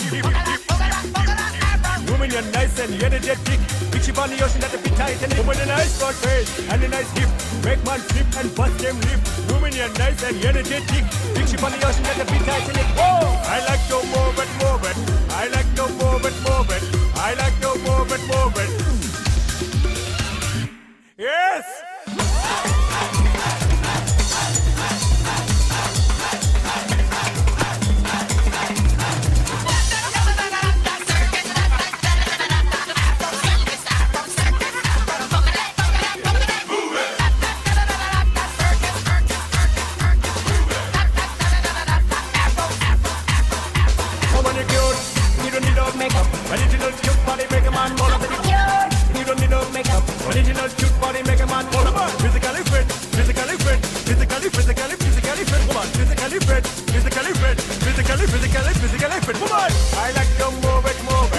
Woman, you're nice and energetic. Big ship on the ocean that the fit Titanic. Woman, a nice broad face and a nice hip. Make man flip and bust them lip. Woman, you're nice and energetic. Big ship on the ocean that the fit Titanic. Whoa! I like to move it, move it. I like to move it, move it. I like to move it, move it. Yes! Original cute body make a man fall off. You don't need no makeup. Original cute body make a man fall off. Physically fit, physically fit, physically fit. Woman, physically fit, physically fit, physically fit. Woman, I like to move it, move it.